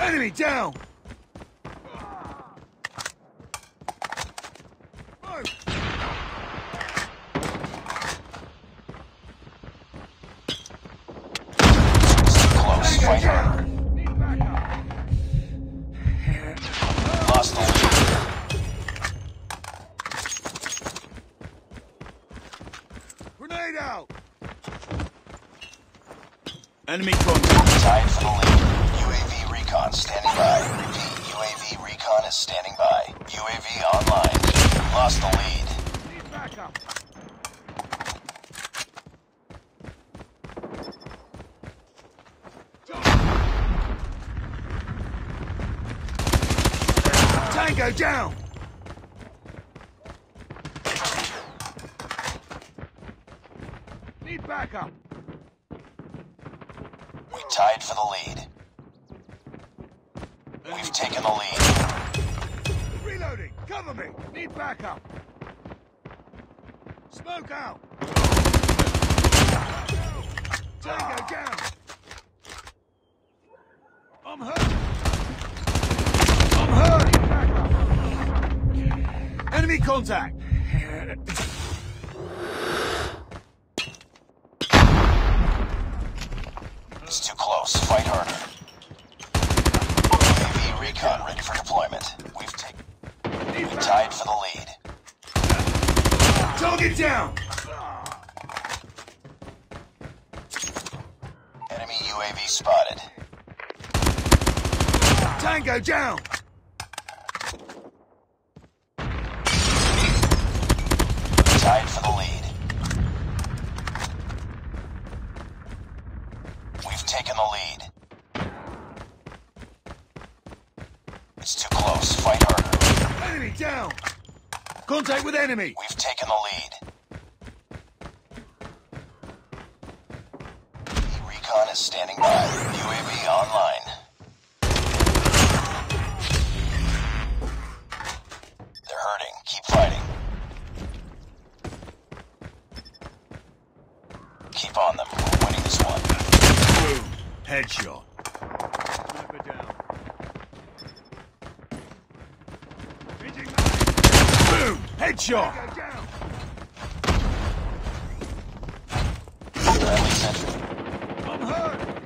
Enemy down! Close, fight harder. Lost the lead. Grenade out! Enemy contact. Tied for the lead. UAV recon standing by. Repeat, UAV recon is standing by. UAV online. Lost the lead. Need backup. Tango down! Need backup. We tied for the lead. We've taken the lead. Reloading! Cover me! Need backup! Smoke out! Tango down! I'm hurt! I'm hurt! Need backup! Enemy contact! It's too close. Fight harder. UAV recon ready for deployment. We tied for the lead. Target down! Enemy UAV spotted. Tango down! Tied for the lead. We've taken the lead. It's too close. Fight harder. Enemy down! Contact with enemy! We've taken the lead. Recon is standing by. UAV online. They're hurting. Keep fighting. Keep on them. We're winning this one. Boom! Headshot. Sniper down. Boom! Headshot! Friendly sentry. I'm hurt!